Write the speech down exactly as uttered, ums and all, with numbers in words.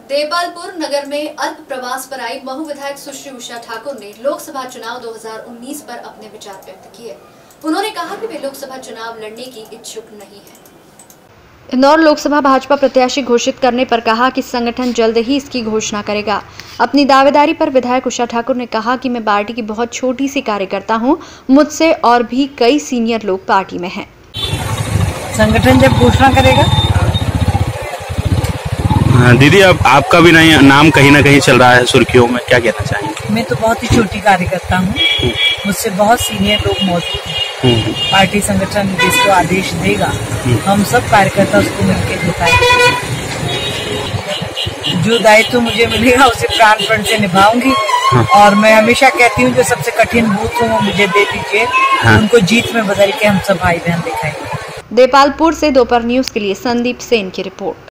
देपालपुर नगर में अल्प प्रवास पर आई महू विधायक सुश्री उषा ठाकुर ने लोकसभा चुनाव दो हज़ार उन्नीस पर अपने विचार व्यक्त किए। उन्होंने कहा कि वे लोकसभा चुनाव लड़ने की इच्छुक नहीं है। इंदौर लोकसभा भाजपा प्रत्याशी घोषित करने पर कहा कि संगठन जल्द ही इसकी घोषणा करेगा। अपनी दावेदारी पर विधायक उषा ठाकुर ने कहा कि मैं पार्टी की बहुत छोटी सी कार्यकर्ता हूं, मुझसे और भी कई सीनियर लोग पार्टी में हैं। संगठन जब घोषणा करेगा। दीदी, अब आपका भी नहीं नाम कहीं ना कहीं चल रहा है सुर्खियों में, क्या कहना चाहेंगे? मैं तो बहुत ही छोटी कार्यकर्ता हूँ, मुझसे बहुत सीनियर लोग मौजूद हैं। पार्टी संगठन जिसको आदेश देगा हम सब कार्यकर्ता उसको मिलकर निभाएंगे। जो दायित्व मुझे मिलेगा उसे प्राणपण से निभाऊंगी। और मैं हमेशा कहती हूँ जो सबसे कठिन बूथ हो वो मुझे दे दीजिए, उनको जीत में बदल के हम सब भाई बहन दिखाएंगे। देपालपुर से दोपहर न्यूज के लिए संदीप सेन की रिपोर्ट।